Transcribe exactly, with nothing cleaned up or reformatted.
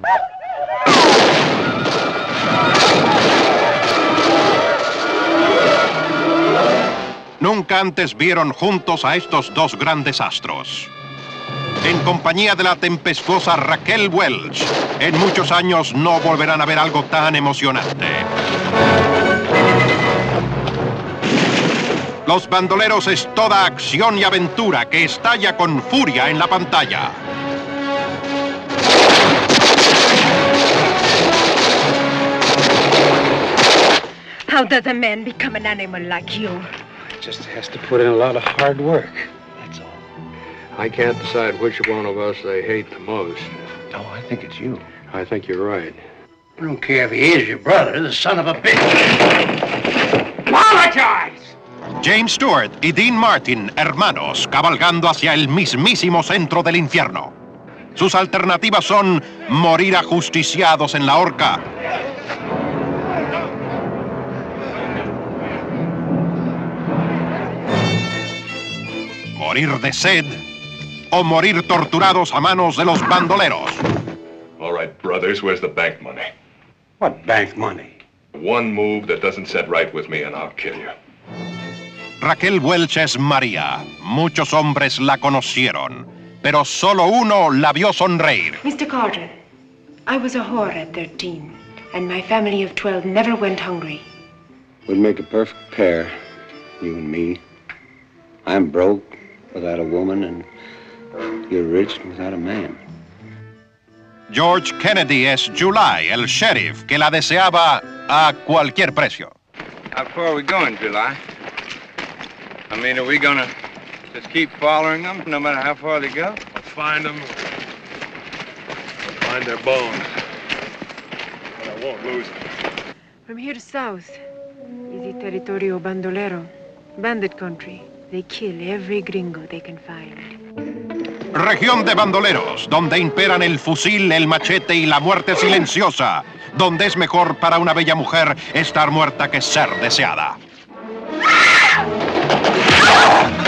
Nunca antes vieron juntos a estos dos grandes astros. En compañía de la tempestuosa Raquel Welch, en muchos años no volverán a ver algo tan emocionante. Los Bandoleros es toda acción y aventura que estalla con furia en la pantalla. How does a man become an animal like you? Just has to put in a lot of hard work. That's all. I can't decide which one of us they hate the most. No, I think it's you. I think you're right. I don't care if he is your brother, the son of a bitch. Apologize! James Stewart y Dean Martin, hermanos, cabalgando hacia el mismísimo centro del infierno. Sus alternativas son morir ajusticiados en la horca, morir de sed o morir torturados a manos de los bandoleros. All right, brothers, where's the bank money? What bank money? One move that doesn't set right with me and I'll kill you. Raquel Welch es María. Muchos hombres la conocieron, pero solo uno la vio sonreír. Mister Carter, I was a whore at thirteen, and my family of twelve never went hungry. We'd make a perfect pair, you and me. I'm broke without a woman, and you're rich without a man. George Kennedy es July, el sheriff, que la deseaba a cualquier precio. How far are we going, July? I mean, are we gonna just keep following them no matter how far they go? I'll find them. I'll find their bones. But I won't lose them. From here south is the territorio bandolero, bandit country. They kill every gringo they can find. Región de bandoleros, donde imperan el fusil, el machete y la muerte silenciosa, donde es mejor para una bella mujer estar muerta que ser deseada.